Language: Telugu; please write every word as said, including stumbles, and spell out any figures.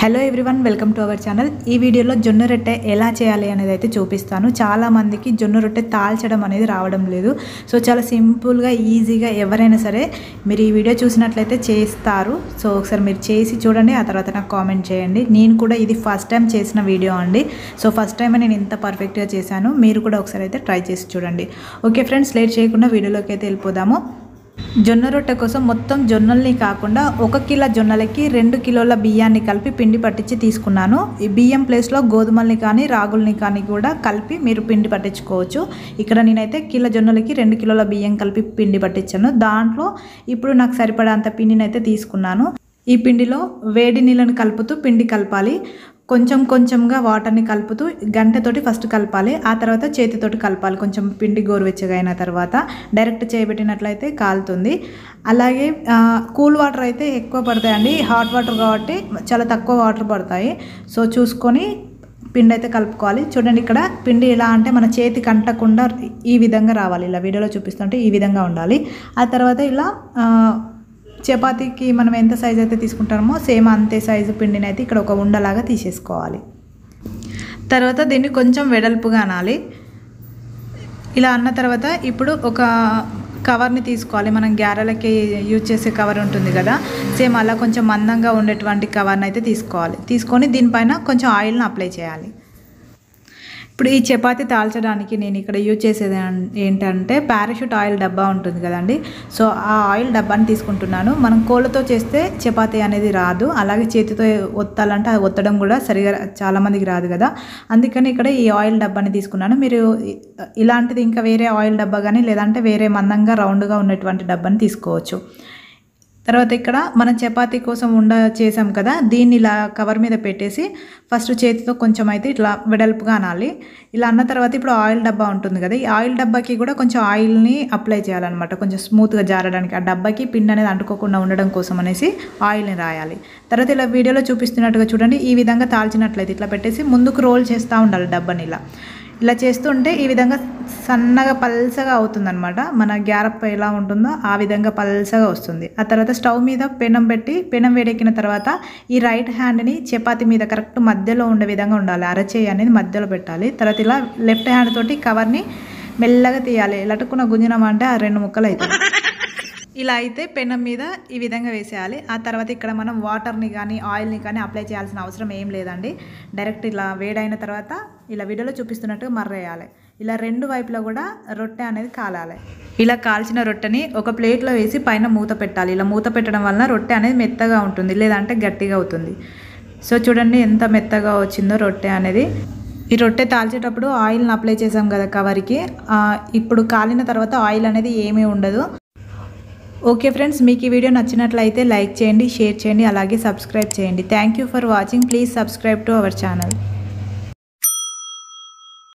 Hello everyone, welcome to our channel. ఈ వీడియోలో జొన్న రొట్టె ఎలా చేయాలి అనేది అయితే చూపిస్తాను. చాలా మందికి జొన్న రొట్టె తాల్చడం అనేది రావడం లేదు. సో చాలా సింపుల్గా ఈజీగా ఎవరైనా సరే మీరు ఈ వీడియో చూసినట్లయితే చేస్తారు. సో ఒకసారి మీరు చేసి చూడండి, ఆ తర్వాత నాకు కామెంట్ చేయండి. నేను కూడా ఇది ఫస్ట్ టైం చేసిన వీడియో అండి. సో ఫస్ట్ టైం నేను ఇంత పర్ఫెక్ట్గా చేశాను. మీరు కూడా ఒకసారి అయితే ట్రై చేసి చూడండి. ఓకే ఫ్రెండ్స్, లేట్ చేయకుండా వీడియోలోకి అయితే వెళ్ళిపోదాము. జొన్న రొట్టె కోసం మొత్తం జొన్నల్ని కాకుండా ఒక కిలో జొన్నలకి రెండు కిలోల బియ్యాన్ని కలిపి పిండి పట్టించి తీసుకున్నాను. ఈ బియ్యం ప్లేస్లో గోధుమల్ని కానీ రాగుల్ని కానీ కూడా కలిపి మీరు పిండి పట్టించుకోవచ్చు. ఇక్కడ నేనైతే కిలో జొన్నలకి రెండు కిలోల బియ్యం కలిపి పిండి పట్టించాను. దాంట్లో ఇప్పుడు నాకు సరిపడంత పిండిని అయితే తీసుకున్నాను. ఈ పిండిలో వేడి నీళ్ళని కలుపుతూ పిండి కలపాలి. కొంచెం కొంచెంగా వాటర్ని కలుపుతూ గంటతోటి ఫస్ట్ కలపాలి, ఆ తర్వాత చేతితోటి కలపాలి. కొంచెం పిండి గోరువెచ్చగా అయిన తర్వాత డైరెక్ట్ చేయబెట్టినట్లయితే కాలుతుంది. అలాగే కూల్ వాటర్ అయితే ఎక్కువ పడతాయండి, హాట్ వాటర్ కాబట్టి చాలా తక్కువ వాటర్ పడతాయి. సో చూసుకొని పిండి అయితే కలుపుకోవాలి. చూడండి, ఇక్కడ పిండి ఎలా అంటే మన చేతికి అంటకుండా ఈ విధంగా రావాలి. ఇలా వీడియోలో చూపిస్తుంటే ఈ విధంగా ఉండాలి. ఆ తర్వాత ఇలా చపాతీకి మనం ఎంత సైజు అయితే తీసుకుంటామో సేమ్ అంతే సైజు పిండిని అయితే ఇక్కడ ఒక ఉండలాగా తీసేసుకోవాలి. తర్వాత దీన్ని కొంచెం వెడల్పుగా అనాలి. ఇలా అన్న తర్వాత ఇప్పుడు ఒక కవర్ని తీసుకోవాలి. మనం గ్యారెలకి యూజ్ చేసే కవర్ ఉంటుంది కదా, సేమ్ అలా కొంచెం మందంగా ఉండేటువంటి కవర్ని అయితే తీసుకోవాలి. తీసుకొని దీనిపైన కొంచెం ఆయిల్ని అప్లై చేయాలి. ఇప్పుడు ఈ చపాతీ తాల్చడానికి నేను ఇక్కడ యూజ్ చేసేది ఏంటంటే పారాషూట్ ఆయిల్ డబ్బా ఉంటుంది కదండి. సో ఆ ఆయిల్ డబ్బాని తీసుకుంటున్నాను. మనం కోళ్ళతో చేస్తే చపాతీ అనేది రాదు, అలాగే చేతితో ఒత్తాలంటే అది ఒత్తడం కూడా సరిగా చాలామందికి రాదు కదా. అందుకని ఇక్కడ ఈ ఆయిల్ డబ్బాని తీసుకున్నాను. మీరు ఇలాంటిది ఇంకా వేరే ఆయిల్ డబ్బా కానీ లేదంటే వేరే మందంగా రౌండ్గా ఉన్నటువంటి డబ్బాని తీసుకోవచ్చు. తర్వాత ఇక్కడ మనం చపాతీ కోసం ఉండ చేసాం కదా, దీన్ని ఇలా కవర్ మీద పెట్టేసి ఫస్ట్ చేతితో కొంచెం అయితే ఇట్లా వెడల్పుగా అనాలి. ఇలా అన్న తర్వాత ఇప్పుడు ఆయిల్ డబ్బా ఉంటుంది కదా, ఈ ఆయిల్ డబ్బాకి కూడా కొంచెం ఆయిల్ని అప్లై చేయాలన్నమాట, కొంచెం స్మూత్గా జారడానికి. ఆ డబ్బాకి పిండి అనేది అంటుకోకుండా ఉండడం కోసం అనేసి ఆయిల్ని రాయాలి. తర్వాత ఇలా వీడియోలో చూపిస్తున్నట్టుగా చూడండి, ఈ విధంగా తాల్చినట్లయితే ఇట్లా పెట్టేసి ముందుకు రోల్ చేస్తూ ఉండాలి డబ్బాని. ఇలా ఇలా చేస్తుంటే ఈ విధంగా సన్నగా పల్సగా అవుతుందన్నమాట. మన గ్యారప్ప ఎలా ఉంటుందో ఆ విధంగా పల్సగా వస్తుంది. ఆ తర్వాత స్టవ్ మీద పెనం పెట్టి పెనం వేడెక్కిన తర్వాత ఈ రైట్ హ్యాండ్ని చపాతీ మీద కరెక్ట్ మధ్యలో ఉండే విధంగా ఉండాలి. అరచేయి అనేది మధ్యలో పెట్టాలి. తర్వాత ఇలా లెఫ్ట్ హ్యాండ్ తోటి కవర్ని మెల్లగా తీయాలి. లటుకున్న గుంజినం అంటే ఆ రెండు ముక్కలు అవుతుంది. ఇలా అయితే పెనం మీద ఈ విధంగా వేసేయాలి. ఆ తర్వాత ఇక్కడ మనం వాటర్ని కానీ ఆయిల్ని కానీ అప్లై చేయాల్సిన అవసరం ఏం లేదండి. డైరెక్ట్ ఇలా వేడైన తర్వాత ఇలా వీడియోలో చూపిస్తున్నట్టుగా మర్రేయాలి. ఇలా రెండు వైపులా కూడా రొట్టె అనేది కాలాలి. ఇలా కాల్చిన రొట్టెని ఒక ప్లేట్లో వేసి పైన మూత పెట్టాలి. ఇలా మూత పెట్టడం వలన రొట్టె అనేది మెత్తగా ఉంటుంది, లేదంటే గట్టిగా అవుతుంది. సో చూడండి ఎంత మెత్తగా వచ్చిందో రొట్టె అనేది. ఈ రొట్టె తాల్చేటప్పుడు ఆయిల్ని అప్లై చేసాం కదా కవర్కి, ఇప్పుడు కాలిన తర్వాత ఆయిల్ అనేది ఏమీ ఉండదు. ఓకే ఫ్రెండ్స్, మీకు ఈ వీడియో నచ్చినట్లయితే లైక్ చేయండి, షేర్ చేయండి, అలాగే సబ్స్క్రైబ్ చేయండి. Thank you for watching. Please subscribe to our channel.